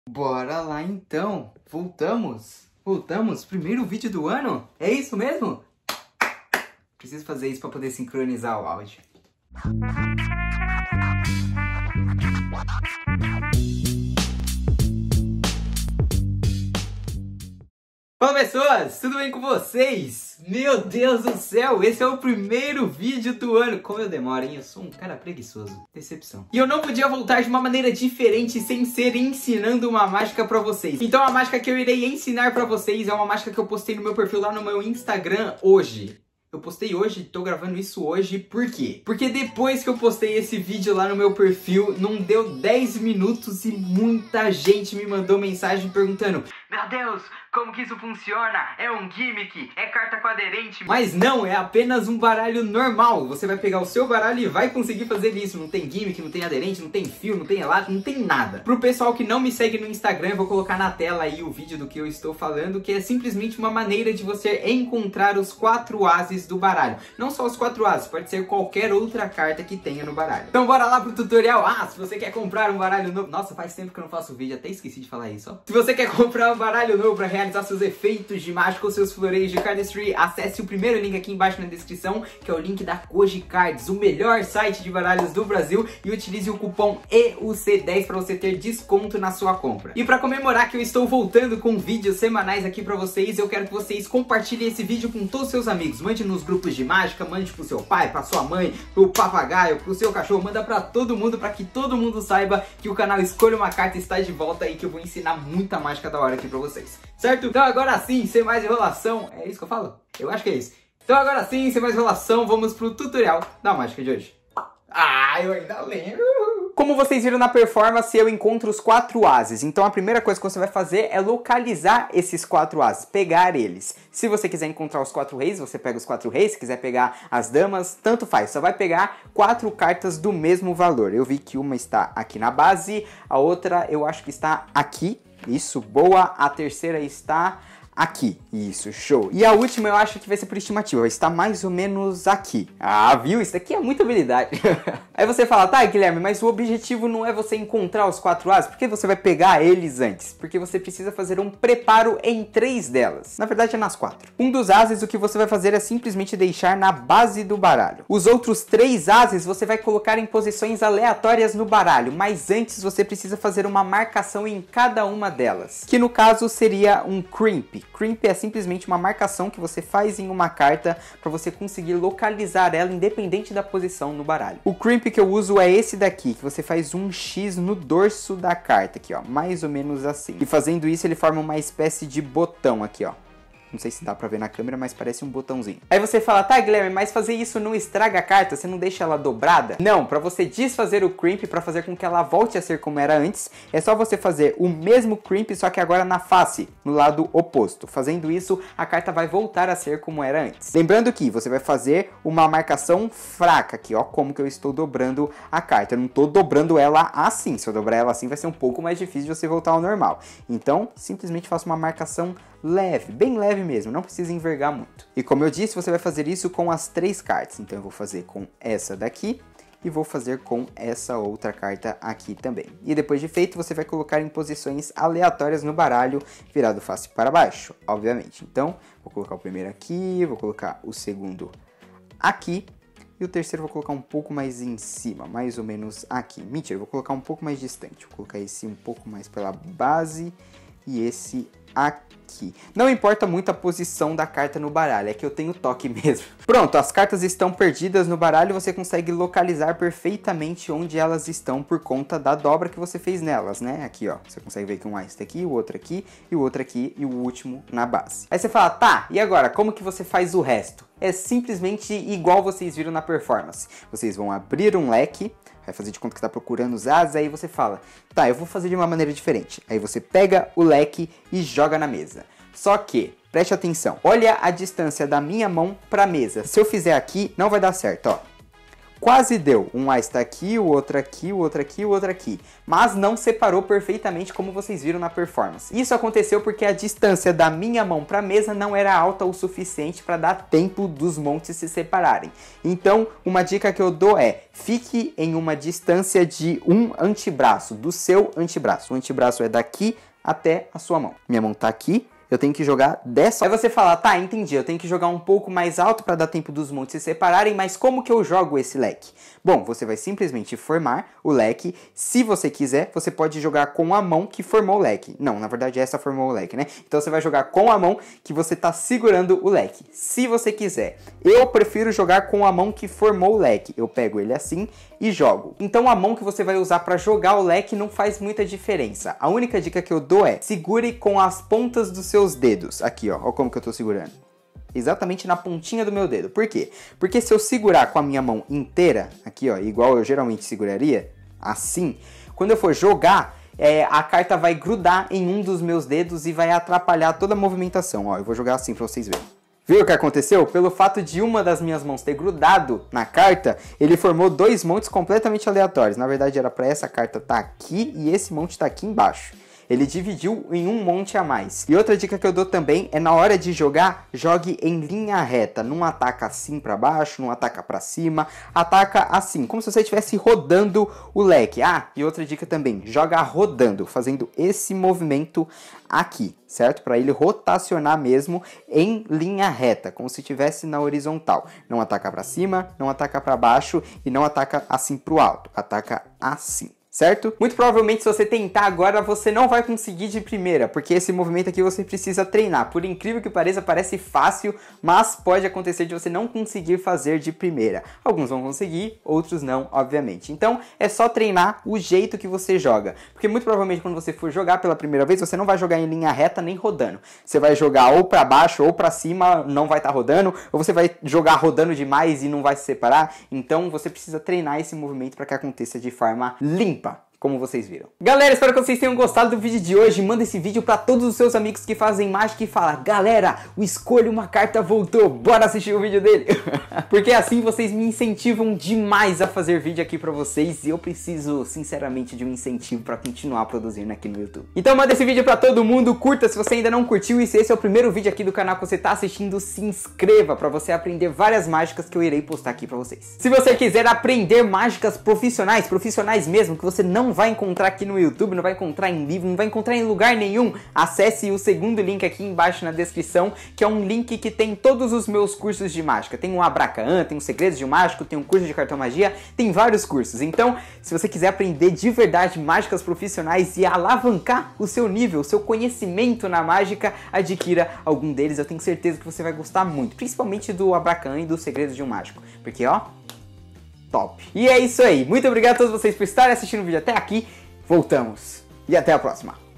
Bora lá então, voltamos, primeiro vídeo do ano, é isso mesmo? Preciso fazer isso para poder sincronizar o áudio. Fala pessoas, tudo bem com vocês? Meu Deus do céu, esse é o primeiro vídeo do ano. Como eu demoro, hein? Eu sou um cara preguiçoso. Decepção. E eu não podia voltar de uma maneira diferente sem ser ensinando uma mágica pra vocês. Então a mágica que eu irei ensinar pra vocês é uma mágica que eu postei no meu perfil lá no meu Instagram hoje. Eu postei hoje, tô gravando isso hoje, por quê? Porque depois que eu postei esse vídeo lá no meu perfil, não deu 10 minutos e muita gente me mandou mensagem perguntando: meu Deus, como que isso funciona? É um gimmick? É carta com aderente? Mas não, é apenas um baralho normal. Você vai pegar o seu baralho e vai conseguir fazer isso. Não tem gimmick, não tem aderente, não tem fio, não tem elástico, não tem nada. Pro pessoal que não me segue no Instagram, eu vou colocar na tela aí o vídeo do que eu estou falando, que é simplesmente uma maneira de você encontrar os 4 ases do baralho. Não só os 4 ases, pode ser qualquer outra carta que tenha no baralho. Então bora lá pro tutorial. Se você quer comprar um baralho novo... Nossa, faz tempo que eu não faço vídeo, até esqueci de falar isso, ó. Se você quer comprar um baralho novo para realizar seus efeitos de mágica ou seus floreios de cardistry, acesse o primeiro link aqui embaixo na descrição, que é o link da Koji Cards, o melhor site de baralhos do Brasil, e utilize o cupom EUC10 para você ter desconto na sua compra. E para comemorar que eu estou voltando com vídeos semanais aqui para vocês, eu quero que vocês compartilhem esse vídeo com todos os seus amigos. Mande nos grupos de mágica, mande pro seu pai, pra sua mãe, pro papagaio, pro seu cachorro, manda pra todo mundo, para que todo mundo saiba que o canal Escolha uma Carta está de volta e que eu vou ensinar muita mágica da hora aqui pra vocês, certo? Então agora sim, sem mais enrolação, é isso que eu falo? Eu acho que é isso. Então agora sim, sem mais enrolação, vamos pro tutorial da mágica de hoje. Eu ainda lembro! Como vocês viram na performance, eu encontro os 4 ases. Então a primeira coisa que você vai fazer é localizar esses 4 ases, pegar eles. Se você quiser encontrar os 4 reis, você pega os 4 reis. Se quiser pegar as damas, tanto faz. Só vai pegar 4 cartas do mesmo valor. Eu vi que uma está aqui na base, a outra eu acho que está aqui. Isso, boa. A terceira está aqui. Isso, show. E a última eu acho que vai ser por estimativa. Está mais ou menos aqui. Viu? Isso daqui é muita habilidade. Aí você fala, tá, Guilherme, mas o objetivo não é você encontrar os 4 ases. Por que você vai pegar eles antes? Porque você precisa fazer um preparo em 3 delas. Na verdade é nas 4. Um dos ases, o que você vai fazer é simplesmente deixar na base do baralho. Os outros 3 ases você vai colocar em posições aleatórias no baralho. Mas antes você precisa fazer uma marcação em cada uma delas. Que no caso seria um crimp. Crimp é simplesmente uma marcação que você faz em uma carta para você conseguir localizar ela independente da posição no baralho. O crimp que eu uso é esse daqui, que você faz um X no dorso da carta aqui, ó, mais ou menos assim. E fazendo isso ele forma uma espécie de botão aqui, ó. Não sei se dá pra ver na câmera, mas parece um botãozinho. Aí você fala, tá, Guilherme, mas fazer isso não estraga a carta? Você não deixa ela dobrada? Não, pra você desfazer o crimp, pra fazer com que ela volte a ser como era antes, é só você fazer o mesmo crimp, só que agora na face, no lado oposto. Fazendo isso, a carta vai voltar a ser como era antes. Lembrando que você vai fazer uma marcação fraca aqui, ó, como que eu estou dobrando a carta. Eu não tô dobrando ela assim, se eu dobrar ela assim vai ser um pouco mais difícil de você voltar ao normal. Então, simplesmente faça uma marcação leve, bem leve mesmo, não precisa envergar muito. E como eu disse, você vai fazer isso com as 3 cartas. Então eu vou fazer com essa daqui e vou fazer com essa outra carta aqui também. E depois de feito, você vai colocar em posições aleatórias no baralho, virado face para baixo, obviamente. Então, vou colocar o primeiro aqui, vou colocar o segundo aqui. E o terceiro eu vou colocar um pouco mais em cima, mais ou menos aqui. Mentira, eu vou colocar um pouco mais distante. Vou colocar esse um pouco mais pela base e esse aqui. Não importa muito a posição da carta no baralho, é que eu tenho toque mesmo. Pronto, as cartas estão perdidas no baralho, você consegue localizar perfeitamente onde elas estão por conta da dobra que você fez nelas, né? Aqui, ó, você consegue ver que um está aqui, o outro aqui, e o outro aqui, e o último na base. Aí você fala, tá, e agora, como que você faz o resto? É simplesmente igual vocês viram na performance. Vocês vão abrir um leque, vai fazer de conta que está procurando os ases, aí você fala, tá, eu vou fazer de uma maneira diferente. Aí você pega o leque e joga na mesa. Só que, preste atenção, olha a distância da minha mão para a mesa. Se eu fizer aqui, não vai dar certo, ó. Quase deu. Um A está aqui, o outro aqui, o outro aqui, o outro aqui. Mas não separou perfeitamente como vocês viram na performance. Isso aconteceu porque a distância da minha mão para a mesa não era alta o suficiente para dar tempo dos montes se separarem. Então, uma dica que eu dou é: fique em uma distância de um antebraço, do seu antebraço. O antebraço é daqui até a sua mão. Minha mão tá aqui. Eu tenho que jogar dessa... Aí você fala, tá, entendi, eu tenho que jogar um pouco mais alto para dar tempo dos montes se separarem, mas como que eu jogo esse leque? Bom, você vai simplesmente formar o leque. Se você quiser, você pode jogar com a mão que formou o leque. Não, na verdade essa formou o leque, né? Então você vai jogar com a mão que você tá segurando o leque. Se você quiser. Eu prefiro jogar com a mão que formou o leque. Eu pego ele assim e jogo. Então a mão que você vai usar para jogar o leque não faz muita diferença. A única dica que eu dou é: segure com as pontas dos seus dedos. Aqui, ó. Ó como que eu tô segurando. Exatamente na pontinha do meu dedo. Por quê? Porque se eu segurar com a minha mão inteira, aqui ó, igual eu geralmente seguraria, assim, quando eu for jogar, a carta vai grudar em um dos meus dedos e vai atrapalhar toda a movimentação. Ó, eu vou jogar assim pra vocês verem. Viu o que aconteceu? Pelo fato de uma das minhas mãos ter grudado na carta, ele formou dois montes completamente aleatórios. Na verdade era pra essa carta estar aqui e esse monte tá aqui embaixo. Ele dividiu em um monte a mais. E outra dica que eu dou também é: na hora de jogar, jogue em linha reta. Não ataca assim pra baixo, não ataca pra cima. Ataca assim, como se você estivesse rodando o leque. Ah, e outra dica também: joga rodando, fazendo esse movimento aqui, certo? Para ele rotacionar mesmo em linha reta, como se estivesse na horizontal. Não ataca pra cima, não ataca pra baixo e não ataca assim pro alto. Ataca assim. Certo? Muito provavelmente, se você tentar agora, você não vai conseguir de primeira, porque esse movimento aqui você precisa treinar. Por incrível que pareça, parece fácil, mas pode acontecer de você não conseguir fazer de primeira. Alguns vão conseguir, outros não, obviamente. Então, é só treinar o jeito que você joga, porque muito provavelmente quando você for jogar pela primeira vez, você não vai jogar em linha reta nem rodando. Você vai jogar ou para baixo ou para cima, não vai estar rodando, ou você vai jogar rodando demais e não vai se separar. Então, você precisa treinar esse movimento para que aconteça de forma limpa, como vocês viram. Galera, espero que vocês tenham gostado do vídeo de hoje. Manda esse vídeo para todos os seus amigos que fazem mágica e fala: galera, o Escolha Uma Carta voltou, bora assistir o vídeo dele. Porque assim vocês me incentivam demais a fazer vídeo aqui para vocês, e eu preciso, sinceramente, de um incentivo para continuar produzindo aqui no YouTube. Então manda esse vídeo para todo mundo, curta se você ainda não curtiu, e se esse é o primeiro vídeo aqui do canal que você tá assistindo, se inscreva para você aprender várias mágicas que eu irei postar aqui para vocês. Se você quiser aprender mágicas profissionais mesmo, que você não vai encontrar aqui no YouTube, não vai encontrar em livro, não vai encontrar em lugar nenhum, acesse o segundo link aqui embaixo na descrição, que é um link que tem todos os meus cursos de mágica. Tem um Abracan, tem um Segredos de um Mágico, tem um curso de cartomagia, tem vários cursos. Então, se você quiser aprender de verdade mágicas profissionais e alavancar o seu nível, o seu conhecimento na mágica, adquira algum deles. Eu tenho certeza que você vai gostar muito, principalmente do Abracan e do Segredos de um Mágico, porque ó, top. E é isso aí. Muito obrigado a todos vocês por estarem assistindo o vídeo até aqui. Voltamos. E até a próxima.